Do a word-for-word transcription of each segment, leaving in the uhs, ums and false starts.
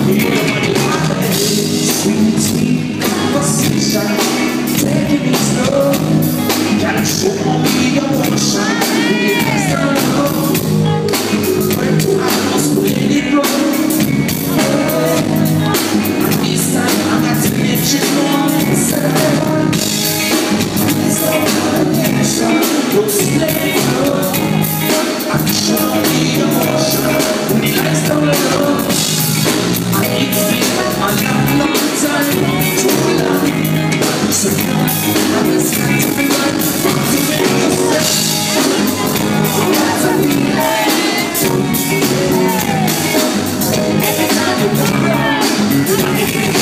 Sweet, sweet conversation, taking it slow. Gotta show me emotion when it gets down low. When I must let it go. And this time I got to let you know it's a it's all attention, just let it go. I can show me emotion when it gets down low. It's been a long, long time, too long. So now I'm just trying to be right to make you step. That's a every time you come around, you don't get me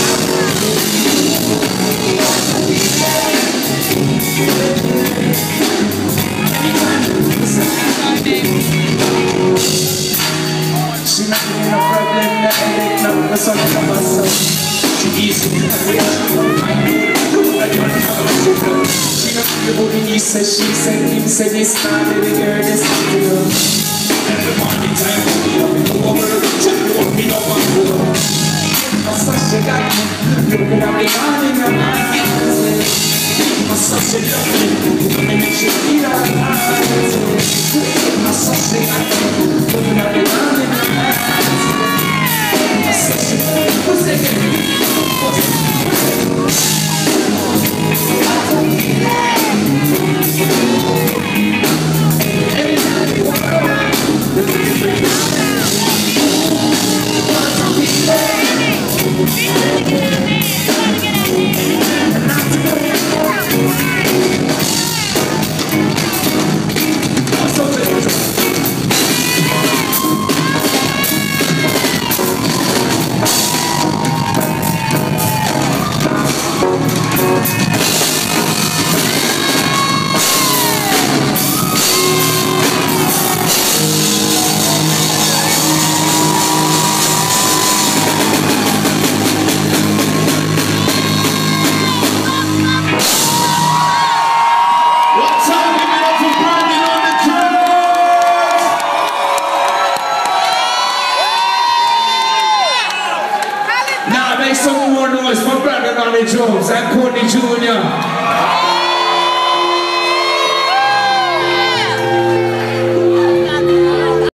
she not in a problem, the headache, now the sun of myself. She easy to the I know that you're not a she not the booty, he said, she said, him said, this not the girl, this not the girl. Every morning time, we up in the world, check you up in the world. I saw she got me, looking at me on in her eyes. I saw she love me, looking at she feel her eyes. I saw she got me, looking at me on in her eyes. I saw she love me, who's again? Every time you walk around, look at me bring some more noise for Brandon on the drums and Cody Junior